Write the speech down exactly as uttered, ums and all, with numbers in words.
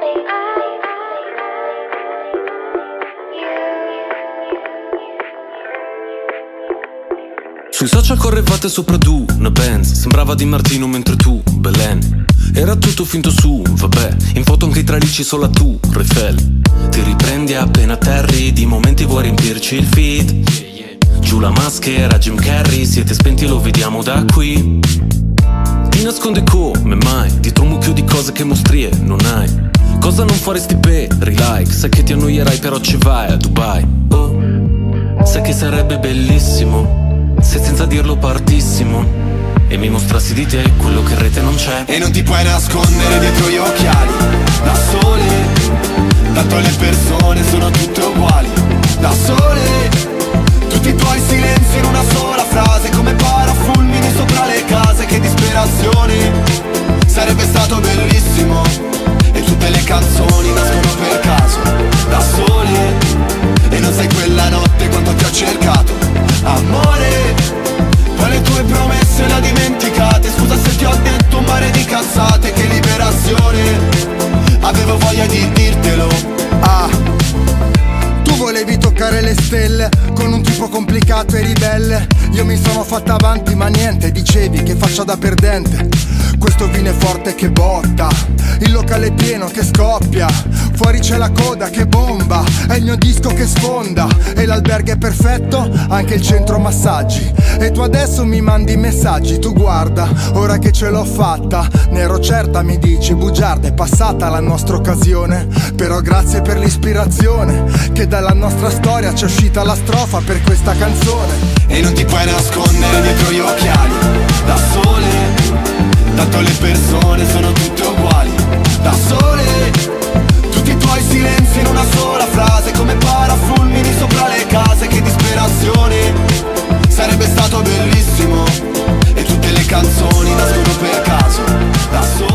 Sui social correvate sopra tu, una Benz, sembrava Di Martino mentre tu, Belen. Era tutto finto su, vabbè, in foto anche i tralicci solo a tu, Refel. Ti riprendi appena atterri, di momenti vuoi riempirci il feed. Giù la maschera, Jim Carrey, siete spenti lo vediamo da qui. Ti nasconde come mai, dietro un mucchio di cose che mostrie non hai. Cosa non faresti per like, sai che ti annoierai però ci vai a Dubai. Oh, sai che sarebbe bellissimo se senza dirlo partissimo e mi mostrassi di te quello che in rete non c'è. E non ti puoi nascondere dietro gli occhiali da sole, tanto le persone sono tutte uguali. Da sole, tutti i tuoi silenzi in una sola frase, come parafulmini sopra le case. Che disperazione, sarebbe stato bellissimo. E tutte le canzoni nascono per caso, da sole. E non sai quella notte quanto ti ho cercato, amore. Poi le tue promesse le ho dimenticate. Scusa se ti ho detto un mare di cazzate. Che liberazione, avevo voglia di dirtelo. Ah, tu volevi toccare le stelle con un tipo complicato e ribelle. Io mi sono fatta avanti ma niente, dicevi che faccia da perdente. Questo vino è forte che botta, il locale è pieno che scoppia, fuori c'è la coda che bomba, è il mio disco che sfonda. E l'albergo è perfetto, anche il centro massaggi. E tu adesso mi mandi messaggi, tu guarda, ora che ce l'ho fatta. Ne ero certa, mi dici, bugiarda, è passata la nostra occasione. Però grazie per l'ispirazione, che dalla nostra storia c'è uscita la strofa per questa canzone. E non ti puoi nascondere dietro gli occhiali, da sole, tanto le persone sono tutte uguali. Da sole, tutti i tuoi silenzi in una sola frase, come parafulmini sopra le case. Che disperazione, sarebbe stato bellissimo. E tutte le canzoni nascono per caso, da sole.